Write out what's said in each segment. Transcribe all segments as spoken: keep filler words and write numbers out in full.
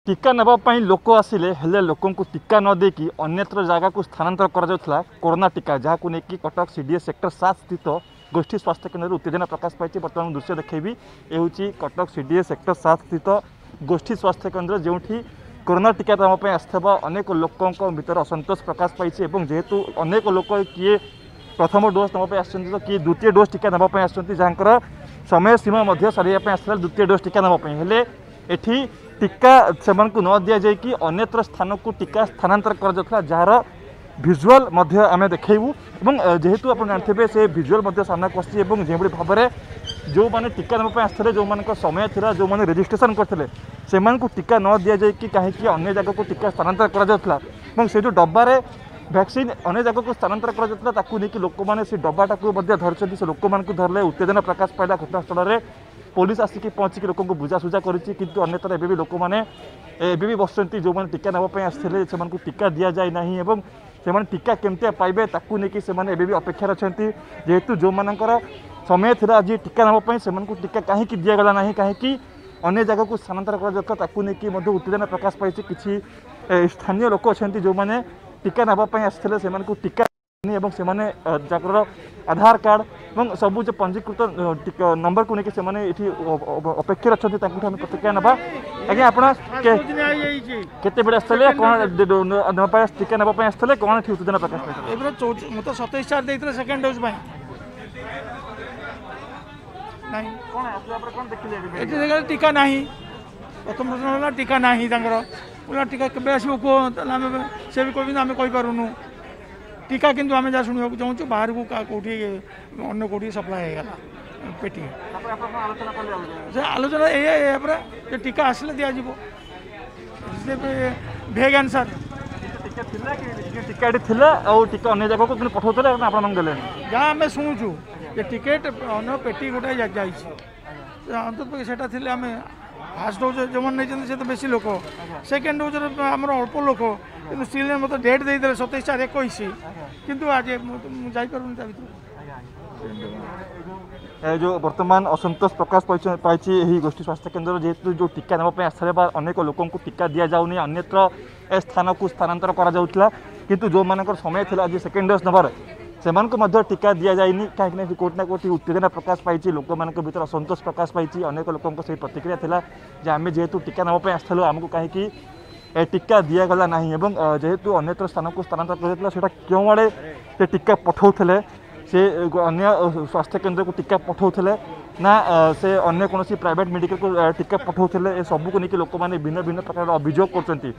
टीका नापाई लोक आसिले हेले लोक टीका न देकी अन्यत्र जगह को स्थानांतर करा कोरोना टीका जहाँ को लेकिन कटक सीडीएस सेक्टर सात स्थित गोष्ठी स्वास्थ्य केन्द्र उत्तेजना प्रकाश पाई। बर्तमान दृश्य देखी ये हूँ कटक सीडीएस सेक्टर सात स्थित गोष्ठी स्वास्थ्य केन्द्र जो कोरोना टीका नापाई आसवा अनेक लोकों भीतर असंतोष प्रकाश पाई। जेहेतु अनेक लोक किए प्रथम डोज नापाई आस किए द्वितीय डोज टीका नापाई आस जहाँ समय सीमा सरिया आसला द्वितीय डोज टीका नापाई हेले एठी टीका से न दि जाए कि अन्यत्र स्थान को टीका स्थानांतर कर जार भिजुआल आम देखू और जेहेतु आप जानते से भिजुआल सामना आसी जो भाव में जो मैंने टीका नापाई आसते जो मान समय था जो मैंने रेजिस्ट्रेशन करते से टीका न दि जाए कि कहीं अन्य जगह को टीका स्थानांतर कर जो डब्बारे वैक्सीन अन्य जगह को स्थानांतर कर लोक मैंने से डब्बाटा को धरती से लोक मानक धरले उत्तेजना प्रकाश पाइला। घटनास्थल में पुलिस आसिक पहुँचिक लोक बुझासुझा कर अन्यत्र एवं लोक मैंने एवं भी बस जो मैंने टीका नापाई आसते से टीका दि जाए ना और से टीका केमती पाइबे ताकू नहीं से भी अपेक्षा अच्छा जेहेतु जो मानकर समय था आज टीका नापाई से टीका कहीं दिगला ना कहीं अन्य जगह को स्थानांतर कर उत्तेजना प्रकाश पाई। किसी स्थानीय लोक अच्छा जो मैंने टीका नापाई आसते से टीका एवं से आधार कार्ड और सबू जो पंजीकृत नंबर को लेकिन से अपेक्षा अच्छा प्रतिक्रिया ना आज्ञा आप कौन टीका नापाई आसते कौन उत्तेजना प्रकाश पाई मत सतैश चार देते सेकेंड डोज टीका ना प्रथम प्रश्न टीका ना टीका के आसो कह से भी कहते आम कहीपरूनु टीका किंतु आम जहाँ शुणा चाहूँ बाहर को कौटी अन्न कौटी सप्लाई होगा पेटी से आलोचना ये टीका आसले दिज्व भेग आंसर टीका टीका अन्य जगह को पठाऊे आपले जहाँ आम शुणुचु टिकेट अन्न पेटी गोटे अंत सेटा थे आम फास्ट डोज जो मैंने से तो बेसी लोक सेकेंड डोज आम अल्प लोक कि स्टिल मत डेट दे सतैश चार एक किंतु आज जापर जो वर्तमान असंतोष प्रकाश पाई गोष्ठी स्वास्थ्य केन्द्र जेहेतु जो टीका नापाई आसले अनेक लोक टीका दि जाऊनी अन्यत्र स्थान को स्थानांतर करा किंतु जो मान समय था आज सेकेंड डोज नबार से टीका दि जाए कहीं कोटना कोटी उत्तेजना प्रकाश पाई। लोक मान भर असंतोष प्रकाश पाई अनेक लोक प्रतिक्रिया था जे आम जेहेतु टीका नापाई आसलु आमको कहीं टीका दिगला ना जेहेतु अन्यत्र स्थान को स्थानांतर कर क्यों आड़े से टीका पठाऊले से अन्य स्वास्थ्य केन्द्र को टीका पठाऊले ना से अन्य कौन प्राइवेट मेडिकल को टीका पठाऊले सबू को लेकिन लोक मैंने भिन्न भिन्न प्रकार अभियोग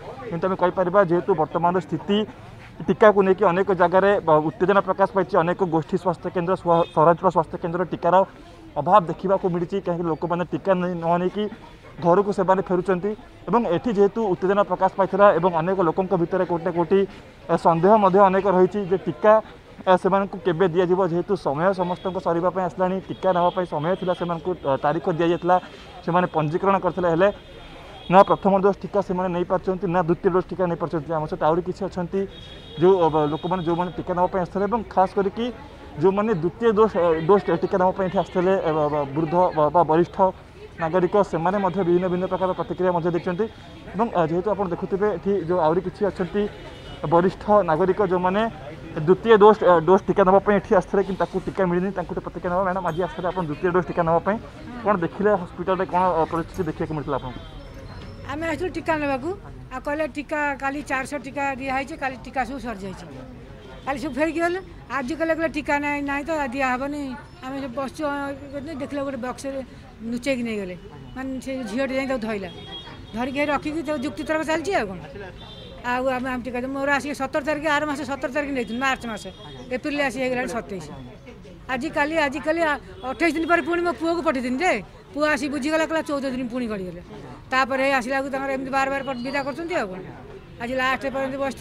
कर जेहेतु वर्तमान स्थिति टीका को लेकिन अनेक जगह उत्तेजना प्रकाश पाई अनेक गोष्ठी स्वास्थ्य केन्द्र सहरांचल स्वास्थ्य केन्द्र टीकार अभाव देखा मिली कहीं लोक मैंने टीका न नहीं घर को सेवाने फेरुंट एटी जेहेतु उत्तेजना प्रकाश पाई अनेक लोकों भीतर कोटना कोटी सन्देह अनेक रही टीका से केवे दि जाव जेहेतु समय समस्त सरीपा आसला टीका नापाई समय था से तारीख दि जाता से पंजीकरण करते ना प्रथम डोज टीका से नहीं पार्टी ना द्वितीय डोज टीका नहीं पार्टी आम सहित आउरी किसी अच्छा जो लोक मैंने जो मैंने टीका नापाई आसते खास करके जो मैंने द्वितीय डोज डोज टीका नापाई आसते वृद्ध वरिष्ठ नागरिक से भिन्न भिन्न प्रकार प्रतिक्रिया देखते जेहेतु आप देखुए ये जो आउरी किसी अच्छा वरिष्ठ नागरिक जो मैंने द्वितीय डोज डोज टीका नापाई ये आसते कि टीका मिलनी प्रतिक्रिया ना मैडम आज आसते आप द्वितीय डोज टीका नापाई कौन देखिले हस्पिटाल कौन परिस्थिति देखा मिलता आपको आम आस टीका नाकू आ कहले टीका काली चार सौ टीका दिखाई काली टीका सब सर जाए काली सब फेरिक गले आज कले टीका ना ना तो दिहबनी आम जो बस देखल गोटे बक्स लुचेक नहीं गले मानते से झीटे जाए धरला धरिक रखिकी जुक्ति तर्क चलती आ कौन आम टीका मोर आसिक सतर तारिख आर मस सतर तारिख नहीं मार्च मस एप्रिल आसी गला सतैश आज काली आज कल अठाईस दिन पर पुणी मो पुओ को पठेदी जे पुओ आसी बुझीगला कहला चौदह दिन पुणी गड़गले तापर आसला एमती बार बार विदा कर आज लास्ट पर्यटन बस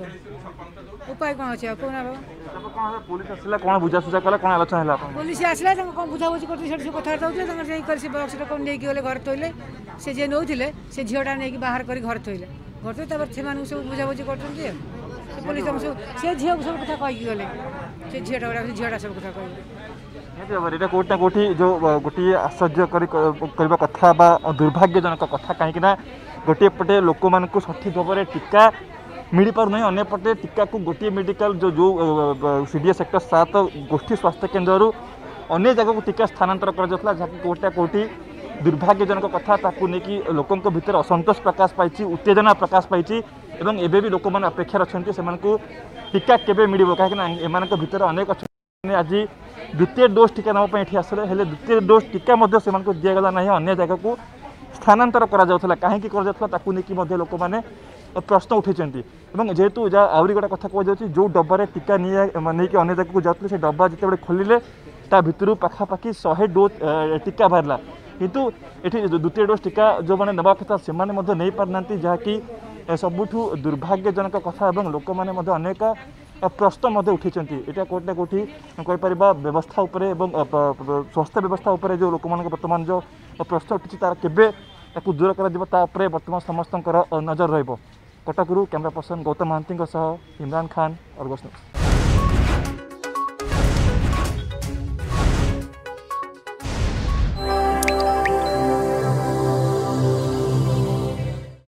उपाय कौन अच्छे कहना बाबा पुलिस आसला कौन बुझाबुझी कर कथबार्ता होते बक्स कौन नहीं गले घर थोले से जी नौले से झीटा नहीं बाहर कर घर थोले घर थोले से सब बुझाबुझी कर पुलिस सब से झील को सब कथा कहीकि गले से झीटा गुड़ा झीटा सब कथा कह ये कोटना कोटी जो गोटे आश्चर्य करने कथा दुर्भाग्यजनक कथा कहीं गोटे पटे लोक मानक सठिक भाव में टीका मिल पार नहीं अंपटे टीका को गोटे मेडिकल जो जो सीडीएस सेक्टर सात गोष्ठी स्वास्थ्य केन्द्र अन्य जगह को टीका स्थानांतर कर कोटा कोटी दुर्भाग्यजनक कथा ताकू लेकिन लोकों भीतर असंतोष प्रकाश पाई उत्तेजना प्रकाश पाई एवं एबे भी लोक मैंने अपेक्षा अच्छा से टीका केबे मिल कहीं एम भीतर अनेक अच्छा आज द्वितीय डोज टीका नापी ये आसले हेले द्वितीय डोज टीका से दिगला ना अन्य जगह को स्थानांतर करा कहीं कर लोक मैंने प्रश्न उठे जेहेतु जहाँ आहरी गोटे कथा कहुच्छी जो डब्बार टीका नहीं कि अन्य जगह को जाते से डब्बा जिते खोलिले ता भितर पाखापाखि शहे डोज टीका बाहरला किंतु ये द्वितीय डोज टीका जो मैंने नवा कथा से नहीं पारना जहाँकि सबुठ दुर्भाग्यजनक कथा और लोक मैंने अनेक प्रश्न उठे यहाँ कोटना कोटी कहीपर व्यवस्था उपर स्वास्थ्य व्यवस्था उपर जो लोक मान बर्तमान जो प्रश्न उठी तार केबे दूर कर बर्तमान समस्त नजर रही कटकू camera person Gautam Mahanti Imran Khan Argus news.